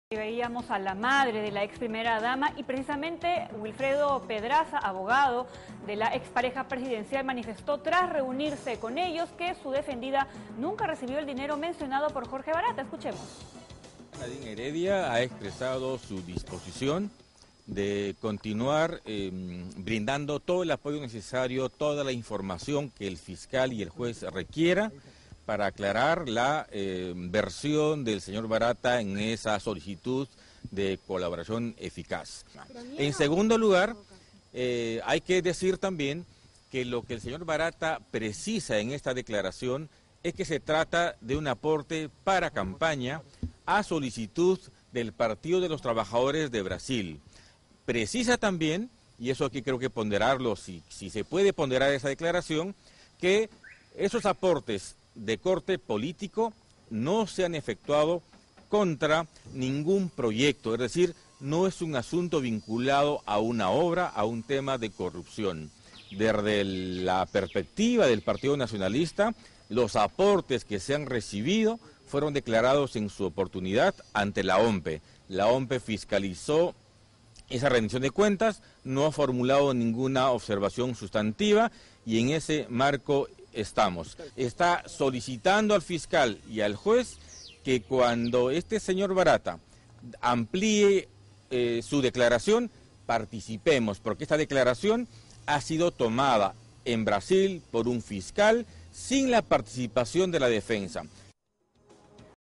Veíamos a la madre de la ex primera dama y precisamente Wilfredo Pedraza, abogado de la expareja presidencial, manifestó tras reunirse con ellos que su defendida nunca recibió el dinero mencionado por Jorge Barata. Escuchemos. Nadine Heredia ha expresado su disposición de continuar brindando todo el apoyo necesario, toda la información que el fiscal y el juez requiera para aclarar la versión del señor Barata en esa solicitud de colaboración eficaz. En segundo lugar, hay que decir también que lo que el señor Barata precisa en esta declaración es que se trata de un aporte para campaña a solicitud del Partido de los Trabajadores de Brasil. Precisa también, y eso aquí creo que ponderarlo, si se puede ponderar esa declaración, que esos aportes de corte político no se han efectuado contra ningún proyecto, es decir, no es un asunto vinculado a una obra, a un tema de corrupción. Desde la perspectiva del Partido Nacionalista, los aportes que se han recibido fueron declarados en su oportunidad ante la OMPE. La OMPE fiscalizó esa rendición de cuentas, no ha formulado ninguna observación sustantiva y en ese marco estamos. Está solicitando al fiscal y al juez que cuando este señor Barata amplíe su declaración, participemos, porque esta declaración ha sido tomada en Brasil por un fiscal sin la participación de la defensa.